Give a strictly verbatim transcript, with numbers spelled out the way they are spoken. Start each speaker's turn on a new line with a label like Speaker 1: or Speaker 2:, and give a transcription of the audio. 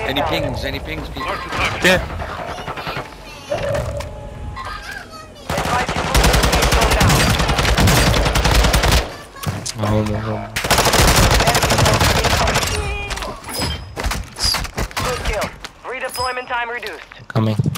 Speaker 1: Any pings? Any pings? People?
Speaker 2: Yeah. Oh, no, no.
Speaker 3: Good kill. Redeployment time reduced.
Speaker 2: Coming.